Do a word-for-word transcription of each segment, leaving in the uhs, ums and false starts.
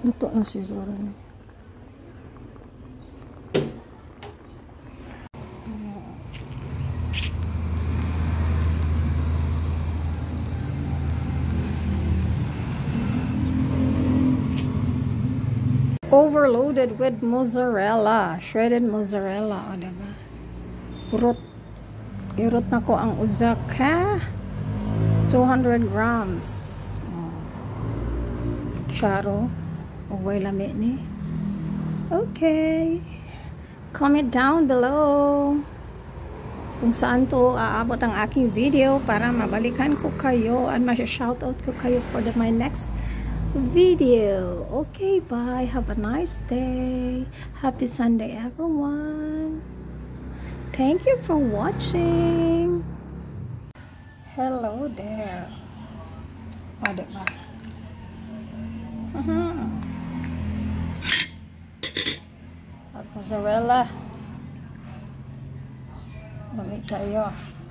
Luto na siguro niya. Overloaded with mozzarella, shredded mozzarella, o diba? Urot, urot na ko ang uzak, ha? two hundred grams. Oh. Charo, uway lami ni. Okay. Comment down below kung saan to aabot ang aking video para mabalikan ko kayo at masya-shoutout ko kayo for the, my next video. Okay, bye. Have a nice day. Happy Sunday, everyone. Thank you for watching. Hello there. O, diba? Uh-huh. At mozzarella. Lamig kayo.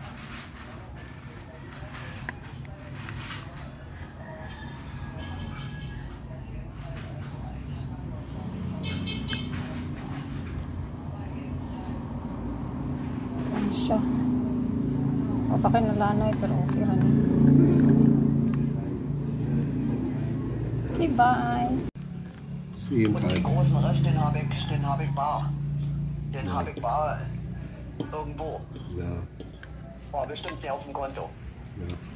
Siya. O baka nalanay pero okay rin. Okay, bye. See you, bye. Den großen Rest, den habe ich, den habe ich bar. Den ja. habe ich bar irgendwo. Ja. War bestimmt der auf dem Konto. Ja.